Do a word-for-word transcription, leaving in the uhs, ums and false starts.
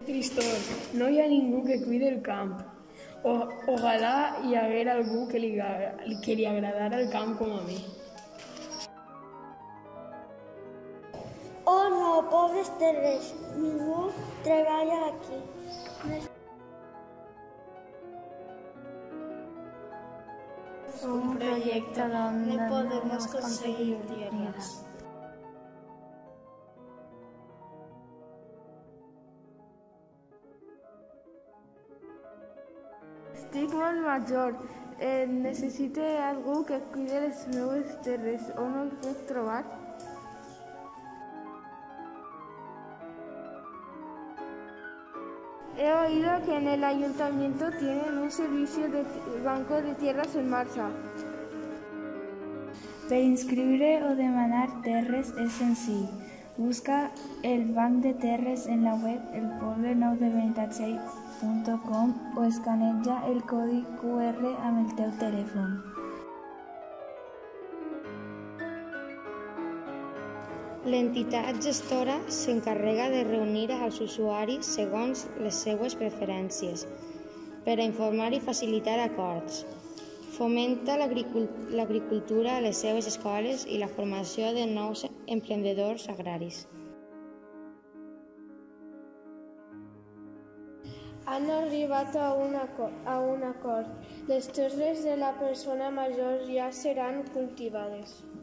Tristor, no hi ha ningú que cuidi el camp. O, ojalà hi haguera algú que li, que li agradara el camp com a mi. Oh no, pobres terres, ningú treballa aquí. Un proyecto donde no podemos conseguir tierras. Estic molt major, eh, necessito algú que cuide les meves terres. On el puc trobar? He oído que en el ayuntamiento tienen un servicio de banco de tierras en marcha. Per inscriure o demanar terres és senzill. Busca el banc de terres en la web el poble nou de benitatxell punt com o escaneja el codi cu erre amb el teu telèfon. L'entitat gestora s'encarrega de reunir als usuaris segons les seues preferències per a informar i facilitar acords. Fomenta l'agricultura a les seves escoles i la formació de nous emprenedors agraris. Han arribat a un acord. A un acord. Les terres de la persona major ja seran cultivades.